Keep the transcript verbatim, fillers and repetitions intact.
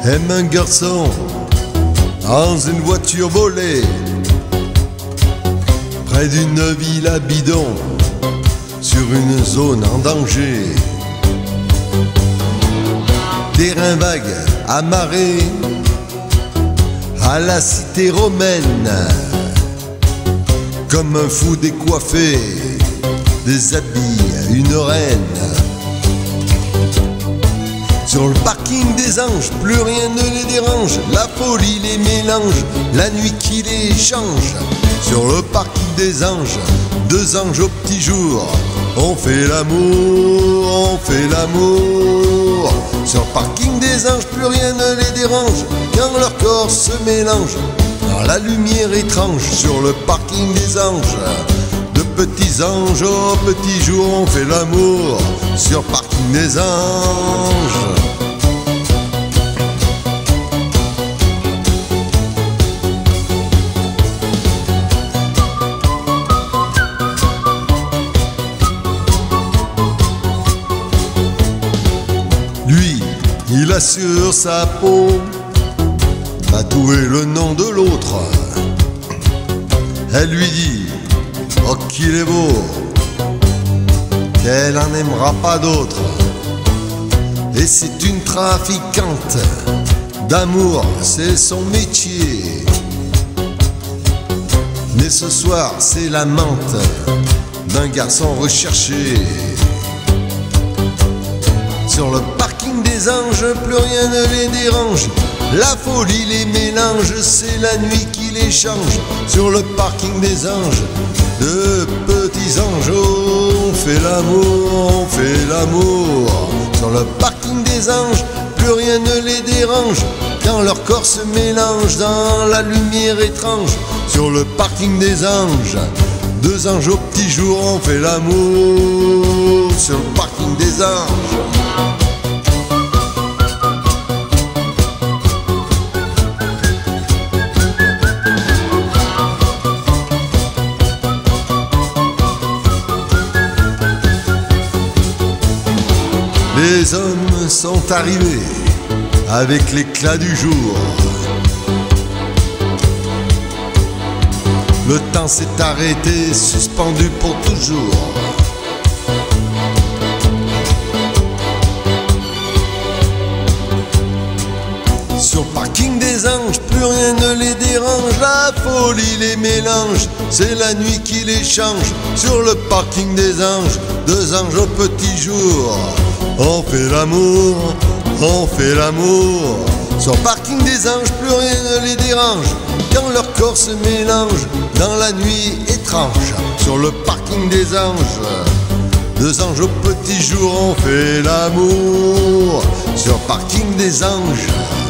aime un garçon dans une voiture volée, près d'une villa bidon, sur une zone en danger. Terrain vague, amarré à la cité romaine, comme un fou décoiffé, déshabille une reine. Sur le parking des anges, plus rien ne les dérange, la folie les mélange, la nuit qui les change. Sur le parking des anges, deux anges au petit jour, on fait l'amour, on fait l'amour. Sur le parking des anges, plus rien ne les dérange, quand leur corps se mélange dans la lumière étrange. Sur le parking des anges, de petits anges au petit jour, on fait l'amour sur le parking des anges. Lui, il a sur sa peau tatoué le nom de l'autre. Elle lui dit: oh qu'il est beau, qu'elle n'en aimera pas d'autre. Et c'est une trafiquante d'amour, c'est son métier. Mais ce soir c'est l'amante d'un garçon recherché. Sur le parking des anges, plus rien ne les dérange, la folie les mélange, c'est la nuit qui les change. Sur le parking des anges, de petits anges, on fait l'amour, on fait l'amour. Sur le parking des anges, plus rien ne les dérange, quand leur corps se mélange dans la lumière étrange. Sur le parking des anges, deux anges au petit jour, on fait l'amour. Sur le parking des anges. Les hommes sont arrivés avec l'éclat du jour. Le temps s'est arrêté, suspendu pour toujours. Sur le parking des anges, plus rien ne les dérange, la folie les mélange, c'est la nuit qui les change. Sur le parking des anges, deux anges au petit jour, on fait l'amour, on fait l'amour. Sur le parking des anges, plus rien ne les dérange, quand leur corps se mélange dans la nuit étrange. Sur le parking des anges, deux anges au petit jour, on fait l'amour. Sur le parking des anges.